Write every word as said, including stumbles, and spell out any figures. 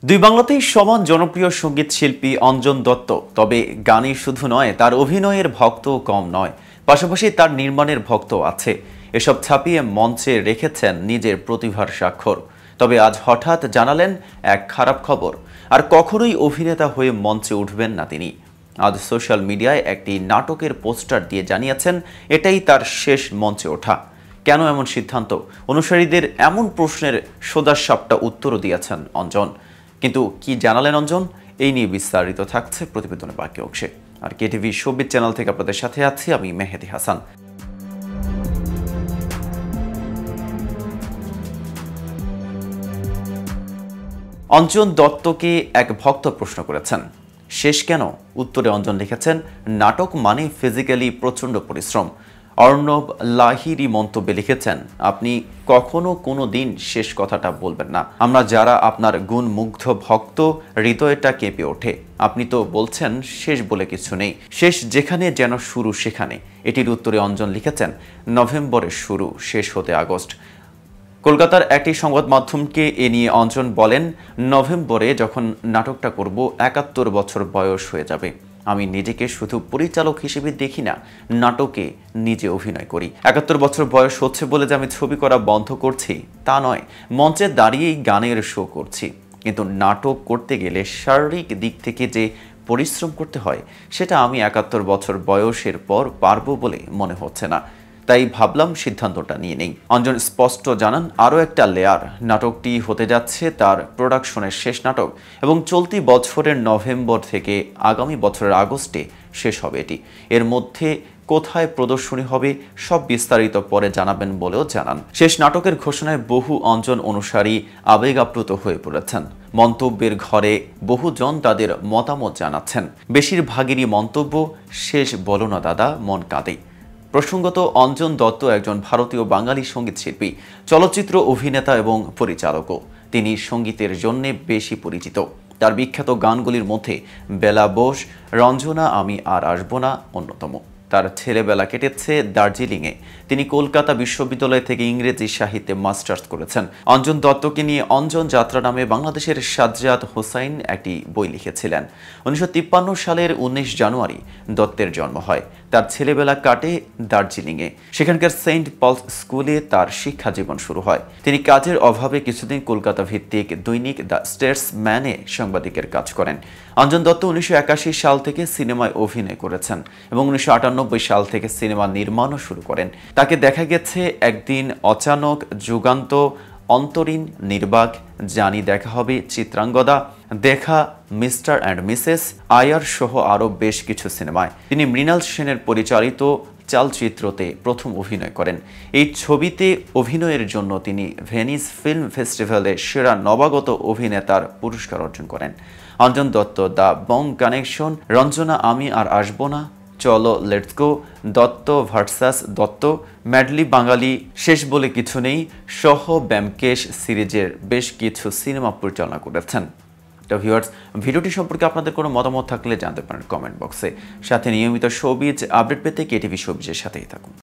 দুই বাংলাতেই সমান জনপ্রিয় সঙ্গীত শিল্পী অঞ্জন দত্ত। তবে গানই শুধু নয়, তার অভিনয়ের ভক্তও কম নয়, পাশাপাশি তার নির্মাণের ভক্ত আছে। এসব ছাপিয়ে মঞ্চে রেখেছেন নিজের প্রতিভার স্বাক্ষর। তবে আজ হঠাৎ জানালেন এক খারাপ খবর, আর কখনোই অভিনেতা হয়ে মঞ্চে উঠবেন না তিনি। আজ সোশ্যাল মিডিয়ায় একটি নাটকের পোস্টার দিয়ে জানিয়েছেন এটাই তার শেষ মঞ্চে ওঠা। কেন এমন সিদ্ধান্ত? অনুসারীদের এমন প্রশ্নের সোজাসাপটা উত্তরও দিয়েছেন অঞ্জন। কিন্তু কি জানালেন অঞ্জন, এই নিয়ে বিস্তারিত থাকছে প্রতিবেদনের বাকি অংশে। আর কেটিভি শোবিজ চ্যানেল থেকে আপনাদের সাথে আছি আমি মেহেদি হাসান। অঞ্জন দত্তকে এক ভক্ত প্রশ্ন করেছেন, শেষ কেন? উত্তরে অঞ্জন লিখেছেন, নাটক মানে ফিজিক্যালি প্রচণ্ড পরিশ্রম। অর্ণব লাহিড়ী মন্তব্যে লিখেছেন, আপনি কখনো কোনো দিন শেষ কথাটা বলবেন না। আমরা যারা আপনার গুণমুগ্ধ ভক্ত, হৃদয়টা কেঁপে ওঠে। আপনি তো বলছেন শেষ বলে কিছু নেই, শেষ যেখানে যেন শুরু সেখানে। এটির উত্তরে অঞ্জন লিখেছেন, নভেম্বরের শুরু, শেষ হতে আগস্ট। কলকাতার একটি সংবাদ মাধ্যমকে এ নিয়ে অঞ্জন বলেন, নভেম্বরে যখন নাটকটা করব একাত্তর বছর বয়স হয়ে যাবে। আমি নিজেকে শুধু পরিচালক হিসেবে দেখি না, নাটকে নিজে অভিনয় করি। একাত্তর বছর বয়স হচ্ছে বলে যে আমি ছবি করা বন্ধ করছি তা নয়, মঞ্চে দাঁড়িয়েই গানের শো করছি। কিন্তু নাটক করতে গেলে শারীরিক দিক থেকে যে পরিশ্রম করতে হয় সেটা আমি একাত্তর বছর বয়সের পর পারবো বলে মনে হচ্ছে না। তাই ভাবলাম সিদ্ধান্তটা নিয়ে নেই। অঞ্জন স্পষ্ট জানান, আরও একটা লেয়ার, নাটকটি হতে যাচ্ছে তার প্রোডাকশনের শেষ নাটক এবং চলতি বছরের নভেম্বর থেকে আগামী বছরের আগস্টে শেষ হবে এটি। এর মধ্যে কোথায় প্রদর্শনী হবে সব বিস্তারিত পরে জানাবেন বলেও জানান। শেষ নাটকের ঘোষণায় বহু অঞ্জন অনুসারী আবেগ আপ্লুত হয়ে পড়েছেন। মন্তব্যের ঘরে বহুজন তাদের মতামত জানাচ্ছেন। বেশিরভাগেরই মন্তব্য, শেষ বলো না দাদা, মন কাঁদে। প্রসঙ্গত, অঞ্জন দত্ত একজন ভারতীয় বাঙালি সঙ্গীত শিল্পী, চলচ্চিত্র অভিনেতা এবং পরিচালকও। তিনি সঙ্গীতের জন্যে বেশি পরিচিত। তার বিখ্যাত গানগুলির মধ্যে বেলা বোস, রঞ্জনা আমি আর আসবো না অন্যতম। তার ছেলেবেলা কেটেছে দার্জিলিংয়ে। তিনি কলকাতা বিশ্ববিদ্যালয় থেকে ইংরেজি সাহিত্যে মাস্টার্স করেছেন। অঞ্জন দত্তকে নিয়ে অঞ্জন যাত্রা নামে বাংলাদেশের সাজ্জাদ হোসাইন একটি বই লিখেছিলেন। উনিশশো তিপ্পান্ন সালের উনিশ জানুয়ারি দত্তের জন্ম হয়। তার ছেলেবেলা কাটে দার্জিলিংয়ে। সেখানকার সেন্ট পলস স্কুলে তার শিক্ষা জীবন শুরু হয়। তিনি কাজের অভাবে কিছুদিন কলকাতা ভিত্তিক দৈনিক দ্য স্টেটসম্যানে সাংবাদিকের কাজ করেন। অঞ্জন দত্ত উনিশশো একাশি সাল থেকে সিনেমায় অভিনয় করেছেন এবং উনিশশো আটানব্বই সাল থেকে সিনেমা নির্মাণও শুরু করেন। তাকে দেখা গেছে একদিন, অচানক, যুগান্ত, অন্তরীণ, নির্বাক, জানি দেখা হবে, চিত্রাঙ্গদা, দেখা, মিস্টার অ্যান্ড মিসেস আয়ার সহ আরও বেশ কিছু সিনেমায়। তিনি মৃণাল সেনের পরিচালিত চালচিত্রতে প্রথম অভিনয় করেন। এই ছবিতে অভিনয়ের জন্য তিনি ভেনিস ফিল্ম ফেস্টিভ্যালে সেরা নবাগত অভিনেতার পুরস্কার অর্জন করেন। Anjan Dutta, the bong connection, Ranjana আমি আর আসবো না, চলো let's go, Dutta versus Dutta, madly Bangali, শেষ বলে কিছু নেই সহ ব্যোমকেশ সিরিজের বেশ কিছু সিনেমা পরিচালনা করেছেন। তো ভিউয়ার্স, ভিডিওটি সম্পর্কে আপনাদের কোনো মতামত থাকলে জানতে পারেন কমেন্ট বক্সে। সাথে নিয়মিত শোবিজ আপডেট পেতে কেটিভি শোবিজের সাথেই থাকুন।